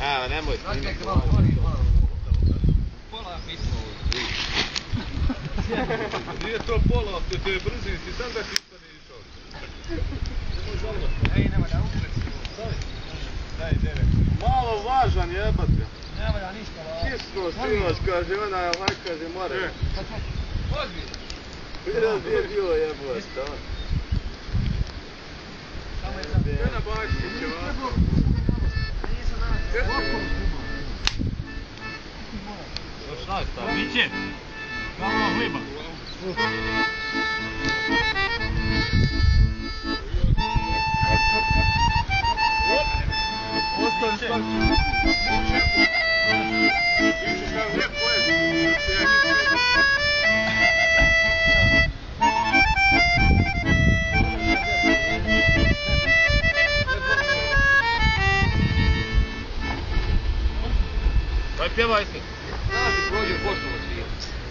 Evo, nemoj snimati. Pola pismo u Nije to pola, te brzi, ti sam da ti što nije išao. Nemoj žalovat. Ej, nema da ukleci. Daj, dere. Malo važan jebate. Nema da ništa važan. Kisno sinoć, kaže ona, ovaj kaže more. Ozbiljno. Vidio gdje je bilo jebote, tamo. Gdje na Bakšiće, ovako. Šta je stavio? Biće! Kamo hliba! Ostavi svaki. Pišeš nam lijep pojez. Daj pjevaj se! Znaš, prođe poštovac.